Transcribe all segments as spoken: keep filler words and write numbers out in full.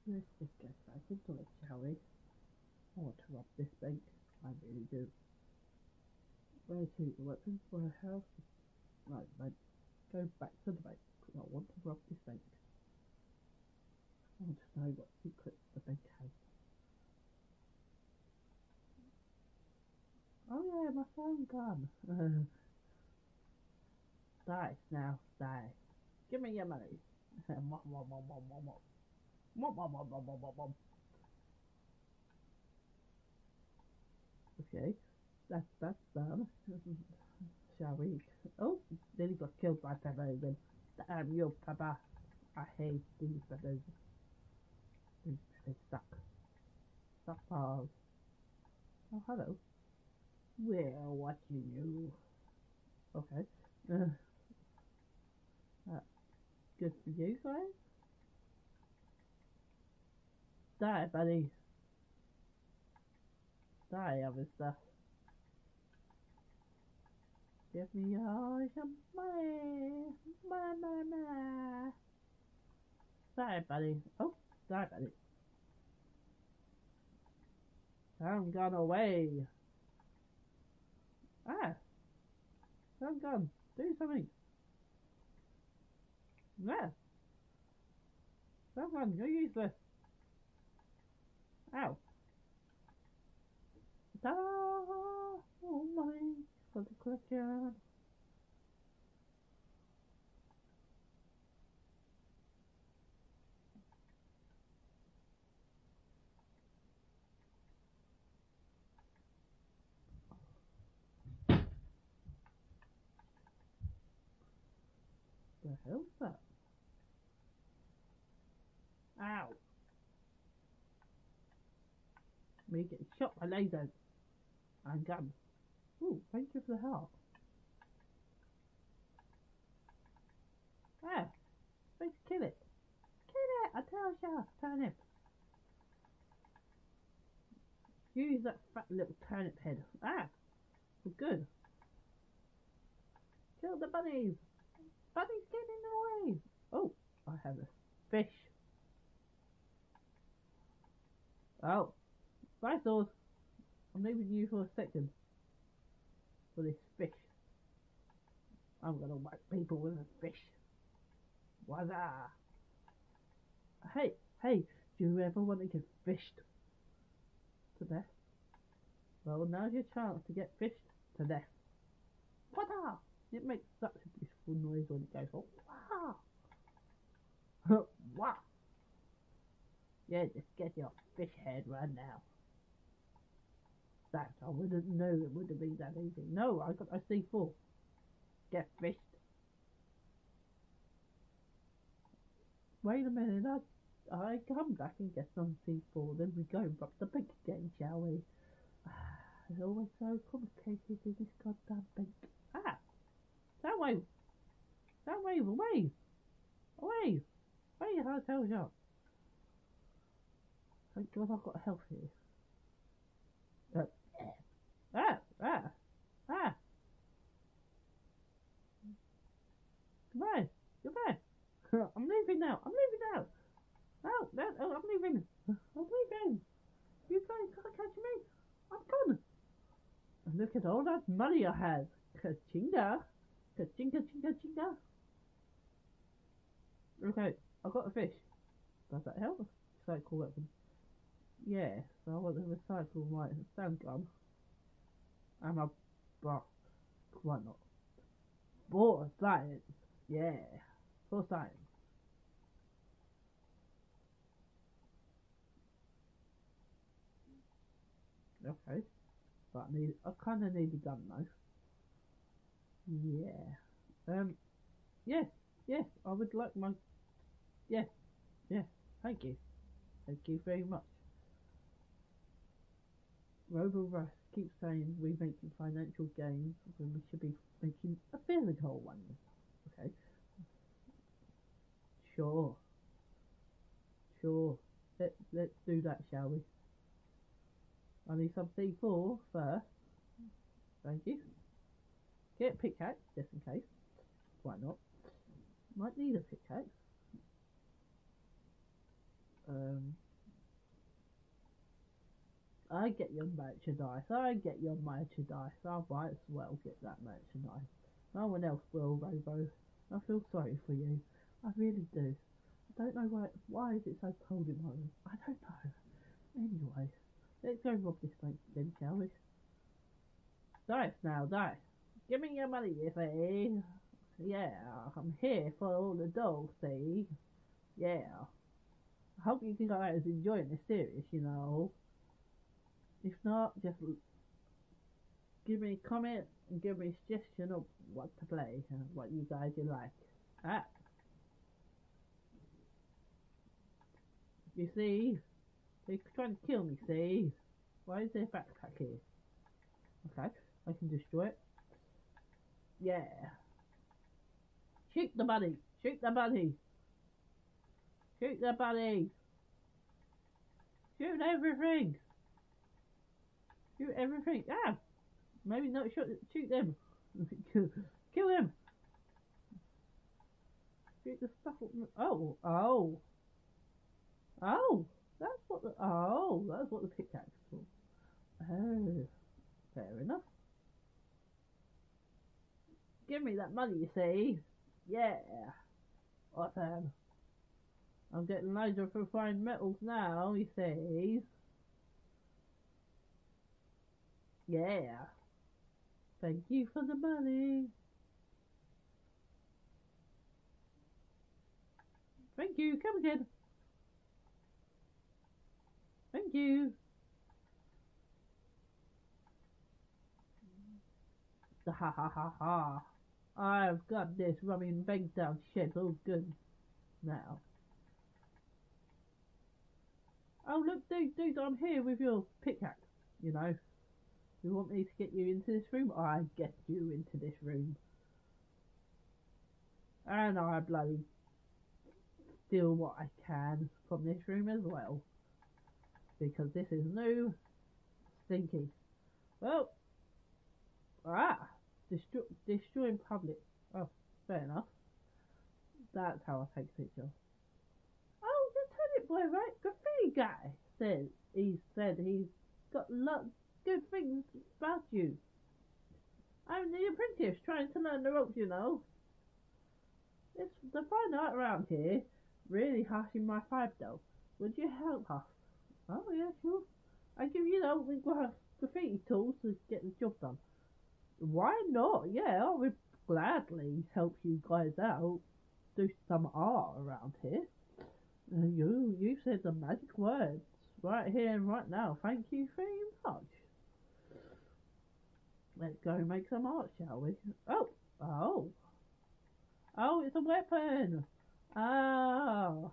Let's just get back into it, shall we? I want to rob this bank. I really do. Where to? The weapons for a house? Right, right. Go back to the bank. I want to rob this bank. I want to know what secrets the bank has. Oh yeah, my phone gun. Die now, die. Give me your money. Mom, mom, mom, mom, mom, mom. Mom, mom, mom, mom, mom, mom, mom. Okay, that's that's done. Shall we? Oh, then he got killed by Peppa again. Damn you, Peppa. I hate these Peppas. These Peppas suck. Suck balls. Oh, hello. We're watching you. Okay. Uh, uh, good for you guys. Die, buddy. Die, other stuff. Give me all your money. Money, money, money. Die, buddy. Oh, die, buddy. I'm gone away. Ah, I'm gone. Do something. Yeah. Someone, you're useless. Ow. Da. Oh my. For the question. The hell's that? Ow. Me getting shot by lasers and guns. Ooh, thank you for the help. Ah, let's kill it. Kill it, I tell you, turnip. Use that fat little turnip head. Ah, good. Kill the bunnies. Bunnies get in the way. Oh, I have a fish. Oh, bye, Sword. I'm leaving you for a second for this fish. I'm gonna whack people with a fish. Wazza! Hey, hey, do you ever want to get fished to death? Well, now's your chance to get fished to death. Wazza! It makes such a beautiful noise when it goes, oh, wow! Wow! Yeah, just get your fish head right now. That, I wouldn't know it would have been that easy. No, I got a C four. Get fished. Wait a minute, I, I come back and get some C four, then we go and rob the bank again, shall we? It's always so complicated in this goddamn bank. Ah! That way! That way, away! Away! Away, I tell you! Thank God I've got health here. Uh, ah! Ah! Ah! Goodbye! Goodbye! I'm leaving now! I'm leaving now! No! No! no I'm leaving! I'm leaving! You guys can't catch me! I'm gone! And look at all that money I have! Ka-chinga! Ka-chinga, chinga, chinga! Okay, I've got a fish. Does that help? Recycle weapon. Yeah, so I want to recycle my sand gun. And my bar. Why not? For science! Yeah, for science. Okay, but I need. I kind of need a gun though. Yeah. Um. Yes. Yes. I would like my. Yes. Yes. Thank you. Thank you very much. Robo Russ keeps saying we're making financial gains when we should be making a physical one. Okay. Sure. Sure. Let Let's do that, shall we? I need some C four first. Thank you. Get a pickaxe just in case. Why not? Might need a pickaxe. Um, I get your merchandise. I get your merchandise. I might as well get that merchandise. No one else will, Robo. I feel sorry for you. I really do. I don't know why. Why is it so cold in my room? I don't know. Anyway, let's go rob this bank then, shall we? Dice now, dice. Give me your money, you see. Yeah, I'm here for all the dolls, see. Yeah. I hope you guys enjoying this series, you know. If not, just give me a comment and give me a suggestion of what to play and what you guys would like. Ah. You see? They're trying to kill me, see? Why is there a backpack here? Okay, I can destroy it. Yeah. Shoot the bunny! Shoot the bunny! Shoot the bunny! Shoot everything! Shoot everything! Ah! Maybe not shoot, shoot them! Kill him! Shoot the stuff up. Oh! Oh! Oh! That's what the. Oh! That's what the pickaxe is for. Oh. Fair enough. Give me that money, you see? Yeah. Awesome. I'm getting loads of refined metals now, you see? Yeah. Thank you for the money. Thank you. Come again. Thank you. Ha ha ha ha. I've got this rubbing bank down shit all good now. Oh look, dude, dude, I'm here with your pickaxe. You know, you want me to get you into this room? I get you into this room, and I bloody steal what I can from this room as well, because this is new, stinky. Well, ah, destroy, destroying public. Oh, fair enough. That's how I take a picture. Oh, Lieutenant Boy, right? Graffiti guy said he said he's got lots of good things about you. I'm the apprentice trying to learn the ropes, you know. It's the fine art around here. Really harshing my vibe though. Would you help us? Oh yeah, sure. I give you know the graffiti tools to get the job done. Why not? Yeah, I would gladly help you guys out. Do some art around here. Uh, you you said the magic words right here and right now. Thank you very much. Let's go and make some art, shall we? Oh, oh, oh! It's a weapon. Oh,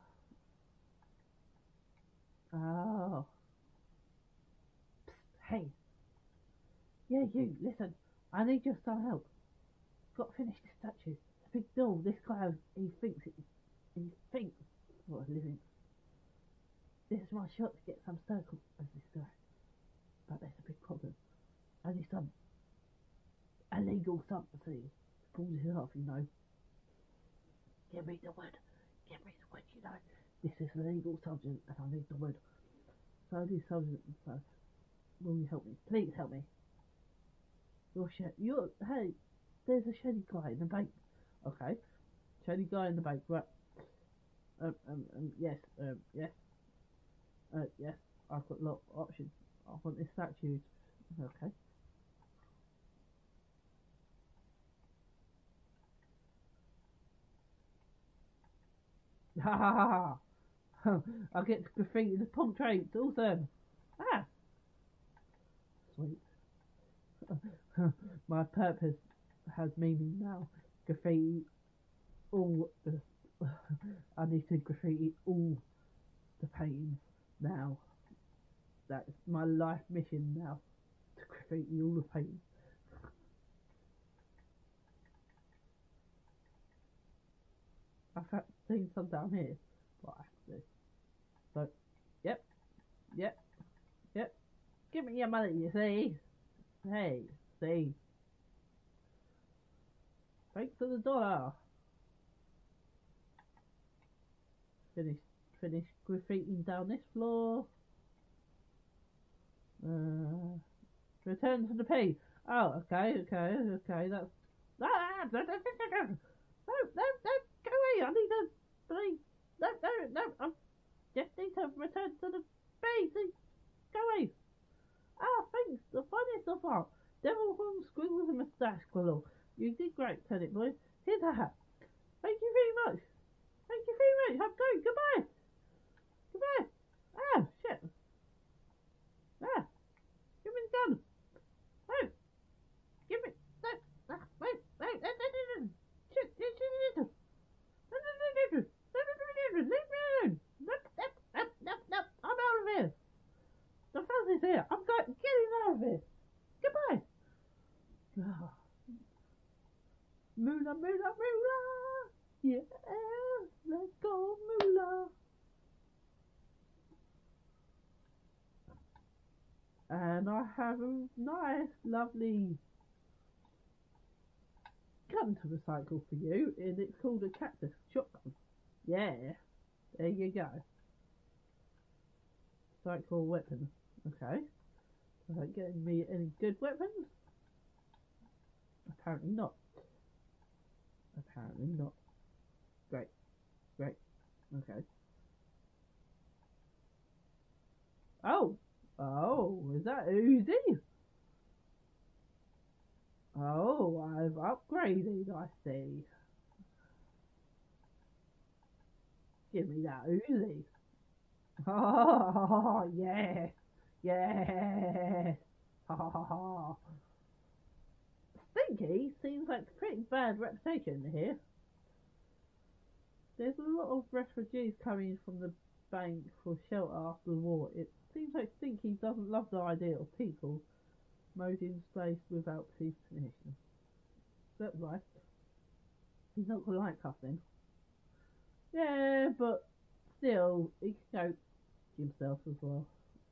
oh. Psst, hey, yeah, you listen. I need your some help. Got to finish this statue. The big doll. This guy, he thinks it. He thinks for a living. This is my shot to get some circle as this guy. But there's a big problem. I need some illegal something to pull this off, you know. Give me the wood. Give me the wood, you know. This is illegal substance and I need the wood. So I need substance and stuff. Will you help me? Please help me. You're shed. You're. Hey, there's a shady guy in the bank. Okay. Shady guy in the bank, right. Um, um, um yes, um, yes. Uh, yes, I've got a lot of options. I want this statue. Okay. Ha ha ha ha! I'll get to graffiti the punk traits, awesome! Ah! Sweet. My purpose has meaning now. Graffiti all the. I need to graffiti all the paintings now. That's my life mission now. To graffiti all the paintings. I've seen some down here. What I have to do. So, yep, yep, yep. Give me your money, you see. Hey, see. Thanks for the dollar. Finish, finish graffitiing down this floor. Uh, return to the P. Oh, okay, okay, okay. That's ah, no, no, no, no, no, no, no, go away. I need to, please, no, no, no. I just need to return to the P. Please, go away. Ah, thanks. The funniest of all, Devil Horn Squid with a moustache, Quillo. You did great, Turnip Boy. Here's a hat. Thank you very much. Thank you very much. I'm going. Goodbye. Goodbye. Ah, shit. Ah, give me the gun. Oh, give me. No. Ah, wait, wait. No, no, no, no. Shit, shit, shit, shit. No, no, no, no, no. No, no, no, no, no. Leave me alone. No, no, no, no, no. I'm out of here. The fuzz is here. I'm going. Getting out of here. Goodbye. Ah. Moolah, moolah, moolah. Yeah, let's go, moolah. And I have a nice, lovely gun to recycle for you, and it's called a cactus shotgun. Yeah, there you go. Recycle weapon. Okay. Is that getting me any good weapons? Apparently not. Apparently not. Great. Great. Okay. Oh! Oh, is that Uzi? Oh, I've upgraded, I see. Give me that Uzi. Oh, yes. Yes. Ha ha ha ha. Stinky seems like a pretty bad reputation here. There's a lot of refugees coming from the bank for shelter after the war. It seems like Stinky doesn't love the idea of people moving in space without police permission. That's right. He's not gonna like us then. Yeah, but still, he can go himself as well.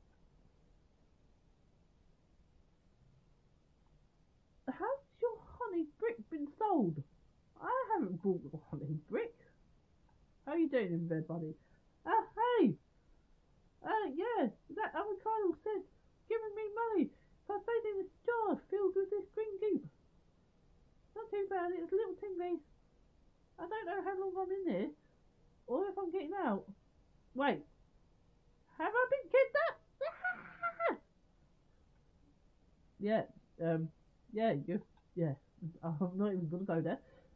How's your honey brick been sold? I haven't bought the honey brick. How are you doing in bed, buddy? Ah, uh, hey! Uh, yeah, that avocado said giving me money for finding this jar filled with this green goop. Not too bad, it's a little tingly. I don't know how long I'm in there, or if I'm getting out. Wait, have I been kidnapped? Yeah, um, yeah, you, yeah, I'm not even gonna go there.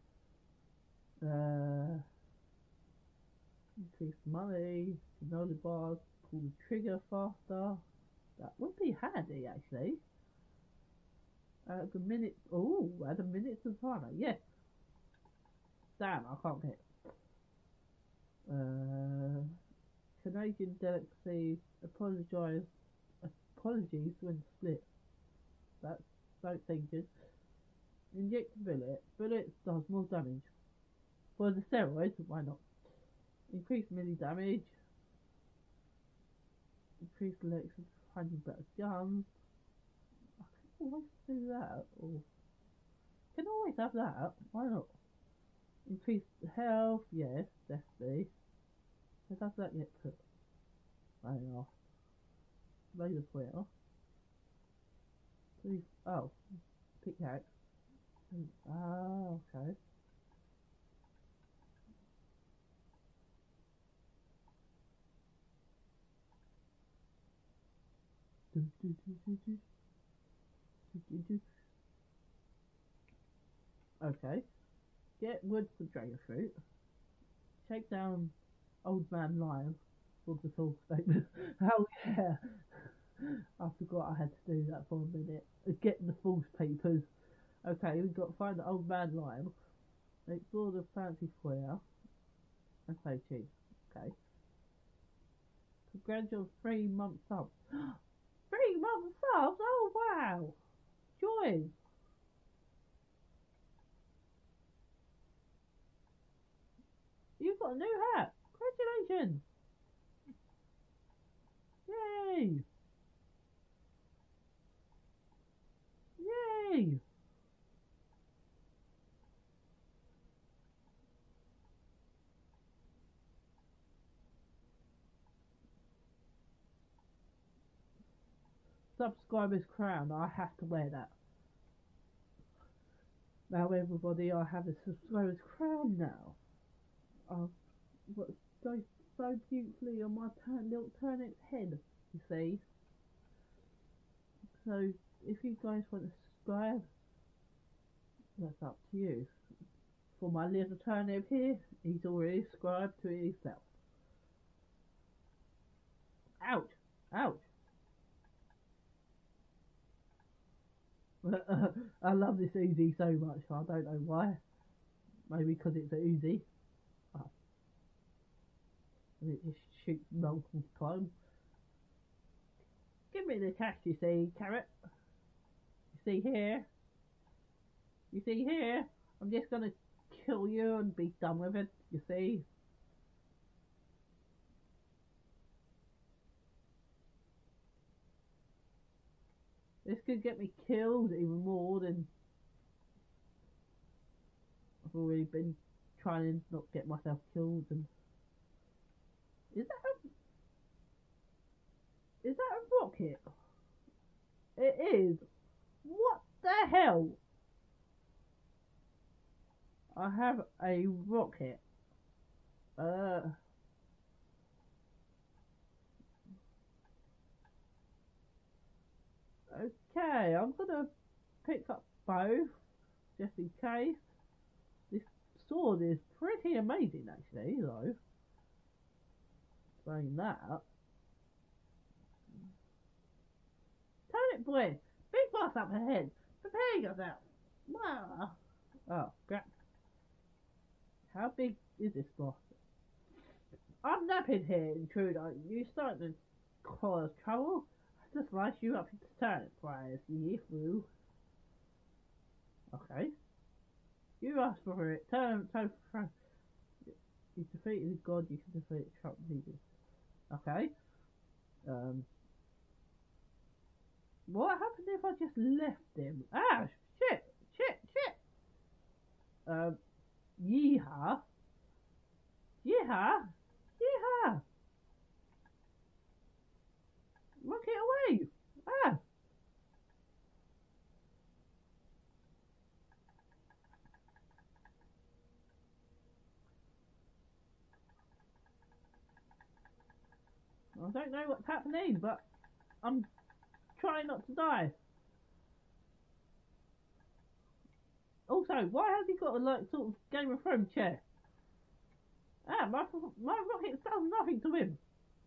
Uh, increase money, cannoli bars, pull the trigger faster. That would be handy, actually. Add a minute, oh, add a minute to the timer, yes. Damn, I can't get. Uh, Canadian delicacy, apologise, apologies when split. That's don't think it. Inject a bullet. Bullet does more damage. For the steroids, why not? Increase melee damage. Increase the legs of finding better guns. I can always do that. Or can always have that. Why not? Increase the health. Yes, definitely. How does that get put? I don't know. Laser pointer. Please. Oh, pickaxe. Ah, okay. Okay. Get wood for dragon fruit. Take down Old Man Lion for the full statement. Oh yeah. I forgot I had to do that for a minute. Getting the false papers. Okay, we've got to find the Old Man Lion. Explore the fancy square. And say cheese. Okay. Congratulations, three months up. Three months subs? Oh wow! Joy! You've got a new hat! Congratulations! Yay! Yay! subscriber's crown. I have to wear that. Now everybody, I have a subscriber's crown now. I've got so, so beautifully on my turn, little turnip's head, you see. So if you guys want to subscribe, that's up to you. For my little turnip here, he's already subscribed to it himself. Ouch! Ouch! I love this Uzi so much, I don't know why. Maybe because it's a Uzi. Oh. And it just shoots multiple times. Give me the cash, you see, carrot. You see here? You see here? I'm just gonna kill you and be done with it, you see? This could get me killed even more than I've already been trying to not get myself killed. And is that a, is that a rocket? It is. What the hell? I have a rocket. Uh. Okay, I'm gonna pick up both just in case. This sword is pretty amazing, actually, though. Saying that. Turnip boy, big boss up ahead. Prepare yourself. Wow. Oh, crap. How big is this boss? I'm napping here, intruder. You starting to cause trouble? I just slice you up into turnip fries, you fool. Okay. You asked for it. Turn, turn, turn. You defeated God, you can defeat Trump leaders. Okay. Um. What happened if I just left him? Ah, shit, shit, shit. Um. Yeehaw. Yeehaw. Yeehaw. Rocket away. Ah. I don't know what's happening, but I'm trying not to die. Also, why has he got a like sort of Game of Thrones chair? Ah, my my rocket's done nothing to him.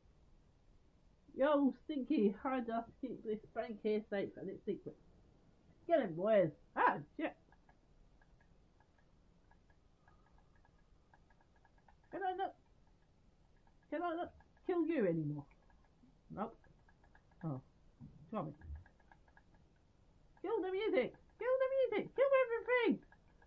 Yo, Stinky, I just keep this bank here safe and it's secret. Get him, boys. Ah, shit. Can I not? Can I not kill you anymore? Nope. Oh, come on. Kill the music. Kill the music. Kill everything.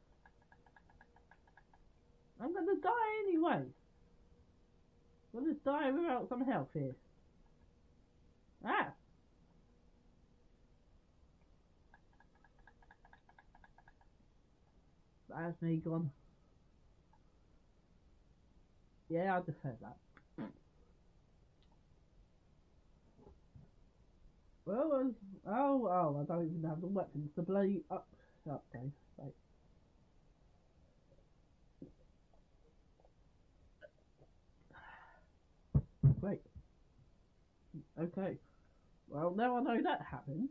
I'm gonna die anyway. I'm gonna die without some health here. Ah. That's me gone. Yeah, I just heard that. Well, um, oh, oh, I don't even have the weapons to bloody up. Okay, right. Great. Okay. Well, now I know that happened.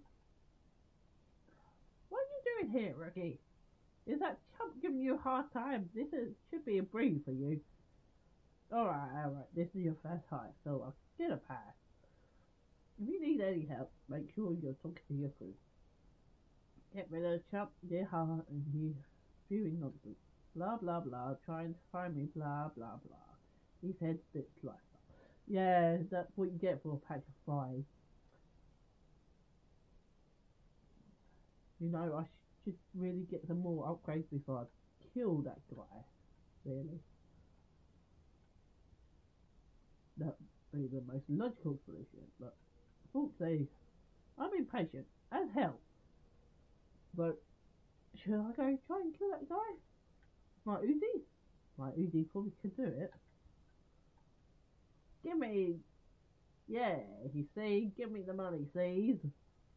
What are you doing here, Rookie? Is that chump giving you a hard time? This is, should be a breeze for you. Alright, alright, this is your first hike, so I'll get a pass. If you need any help, make sure you're talking to your crew. Get rid of the chump, dear heart, and he's spewing nonsense. Blah blah blah, trying to find me, blah blah blah. His head sticks like that. Yeah, that's what you get for a patch of flies. You know, I should really get some more upgrades before I kill that guy. Really. That would be the most logical solution, but unfortunately, I'm impatient as hell. But should I go try and kill that guy? My Uzi? My Uzi probably could do it. Give me, yeah, you see, give me the money, please.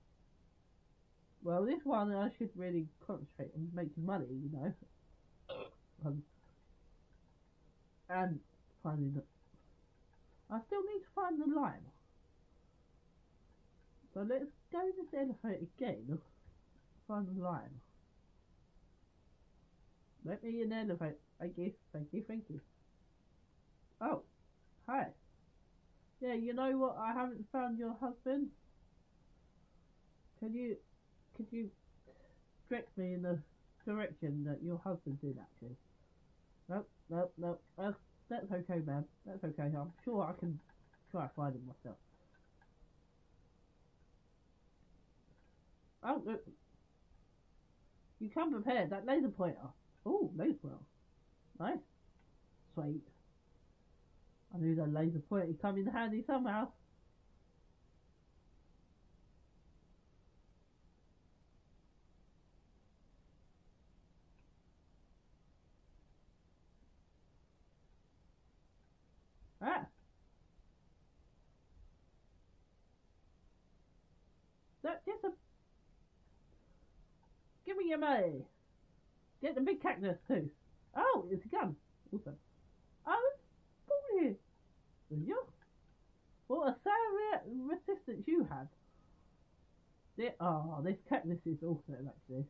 Well, this one I should really concentrate on making money, you know. Um, and finding the... I still need to find the lime. So let's go in this elevator again. Find the lime. Let me in the elevator. Thank you, thank you, thank you. Oh, hi. Yeah, you know what? I haven't found your husband. Can you, could you direct me in the direction that your husband's in, actually? Nope, nope, nope. Uh, that's okay, man. That's okay. I'm sure I can try to find him myself. Oh, look. You come prepared. That laser pointer. Oh, laser pointer. Nice. Sweet. I knew that laser pointer would come in handy somehow. Ah. That just a... Give me your money. Get the big cactus too. Oh, it's a gun. Also. Oh, it's here. You? What a sound resistance you have. There, oh, this cactus is awesome, actually.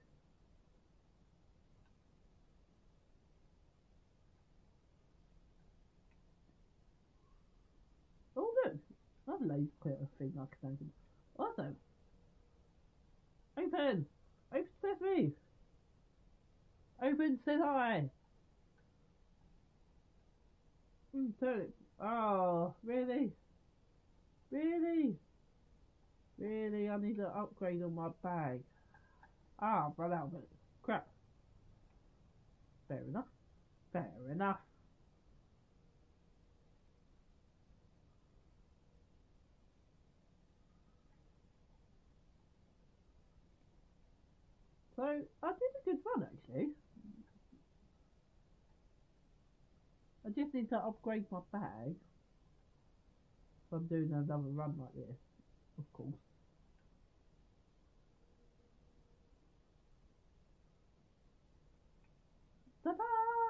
Oh, look. Another laser pointer thing I can open. Awesome. Open. Open sesame. Open said I. Mm, turn it. Oh, really? Really? Really? I need to upgrade on my bag. Ah, but out of it. Crap. Fair enough. Fair enough. So, I did a good run, actually. I just need to upgrade my bag. If I'm doing another run like this, of course. Ta-da!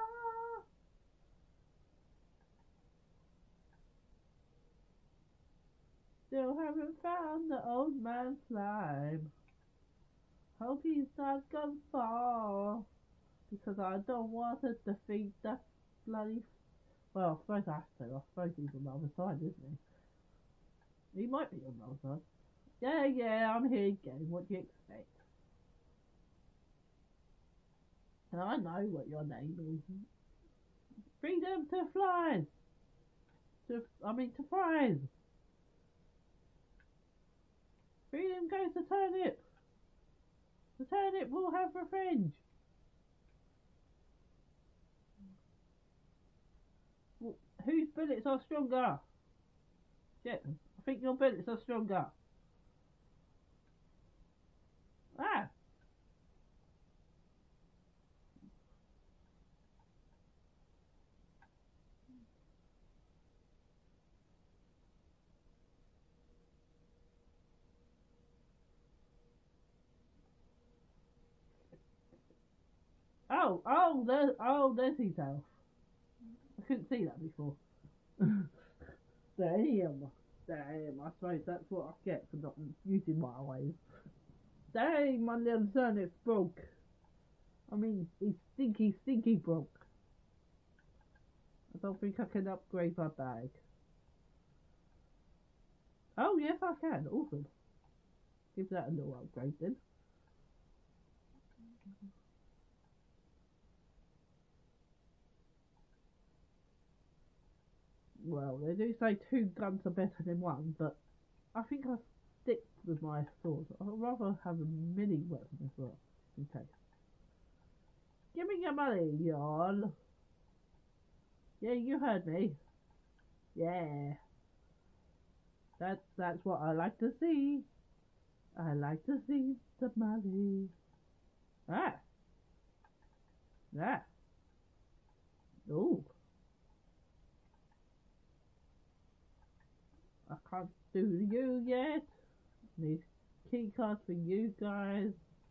Still haven't found the old man slime. Hope he's not gone far. Because I don't want to defeat that bloody... Well, I suppose I have to. I suppose he's on the other side, isn't he? He might be on the other side. Yeah, yeah, I'm here again. What do you expect? And I know what your name is. Freedom to flies! To, I mean, to fries! Freedom goes to turnip! The turnip will have revenge! Whose bullets are stronger? Shit, I think your bullets are stronger. Ah! Oh, oh, there, oh, there's his health. I couldn't see that before. Damn, damn, I suppose that's what I get for not using my ways. Dang, my little turnip's broke. I mean, he's stinky, stinky broke. I don't think I can upgrade my bag. Oh, yes, I can. Awesome. Give that a little upgrade then. Well, they do say two guns are better than one, but I think I'll stick with my sword. I'd rather have a mini weapon as well, in case. Give me your money, y'all. Yeah, you heard me. Yeah. That's, that's what I like to see. I like to see the money. Ah. Ah. Ooh. I can't do you yet. Need key cards for you guys.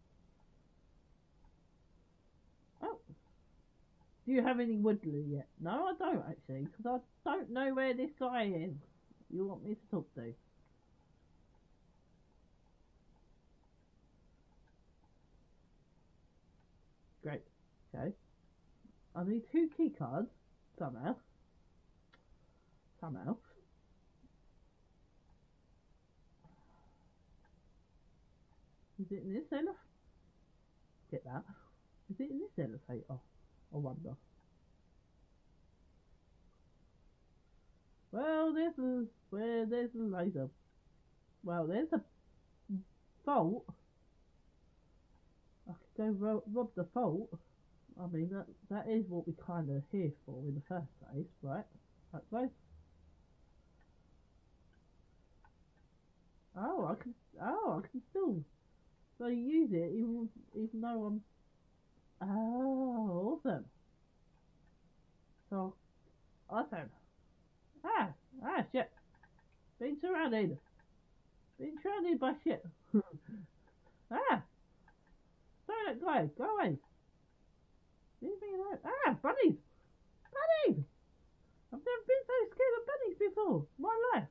Do you have any woodland yet? No, I don't actually, because I don't know where this guy is. You want me to talk to? Great. Okay. I need two key cards somehow. Somehow. Is it in this elevator? Get that. Is it in this elevator? I wonder. Well, there's a where there's a laser. Well, there's a vault. I could go ro rob the vault. I mean, that that is what we kind of here for in the first place, right? That way. Oh, I can. Oh, I can still. So you use it even even though I'm. Oh, awesome. So awesome. Ah, ah, shit. Being surrounded. Being surrounded by shit. Ah, sorry, that guy. Go away. Leave me alone. Ah, bunnies. Bunnies. I've never been so scared of bunnies before. In my life.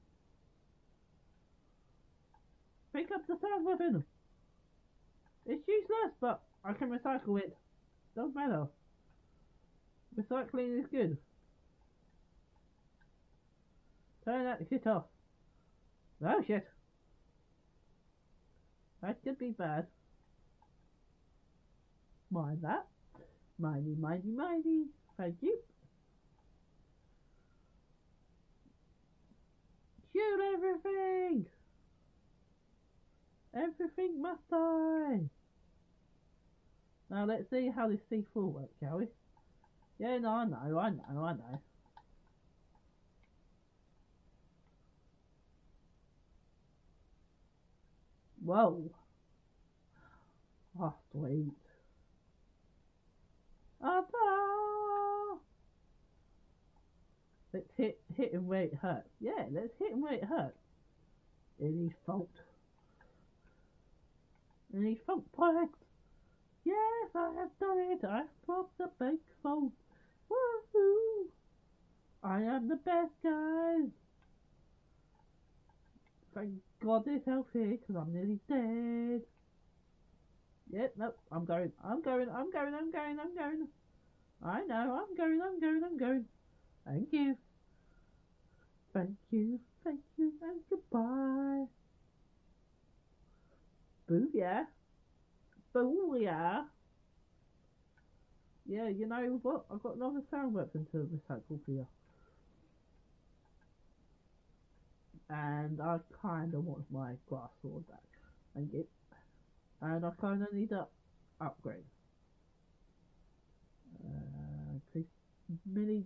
Pick up the sound weapon. It's useless, but I can recycle it. Doesn't matter. Recycling is good. Turn that shit off. Oh shit. That could be bad. Mind that. Mindy, mindy, mindy. Thank you. Shoot everything! Everything must die! Now let's see how this C four works, shall we? Yeah, no, I know, I know, I know. Whoa! Oh, sweet. Up! Let's hit, hit him where it hurts. Yeah, let's hit him where it hurts. Any fault? Any fault products? Yes, I have done it. I've robbed the bank vault. Woohoo! I am the best, guys. Thank God there's health here, because I'm nearly dead. Yep, nope, I'm going, I'm going, I'm going, I'm going, I'm going. I know, I'm going, I'm going, I'm going. Thank you. Thank you, thank you, and goodbye. Booyah. Booyah. Yeah, you know what? I've got another sound weapon to recycle for you. And I kinda want my glass sword back. Thank you. And I kinda need to upgrade. Uh, increase mini.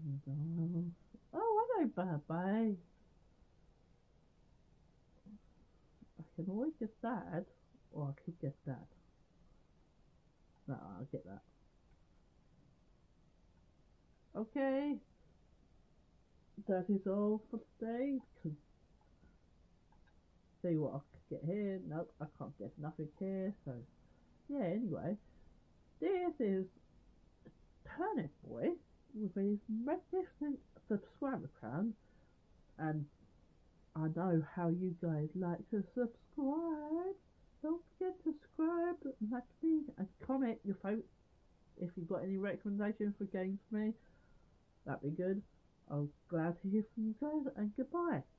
Oh, hello, bye. I can always get that, or I could get that. No, I'll get that. Okay, that is all for today. See what I could get here. Nope, I can't get nothing here. So, yeah, anyway, this is Turnip Boy with his magnificent subscriber count, and I know how you guys like to subscribe. Don't forget to subscribe, like me, and comment your vote. If you've got any recommendations for games for me, that'd be good. I'm glad to hear from you guys, and goodbye.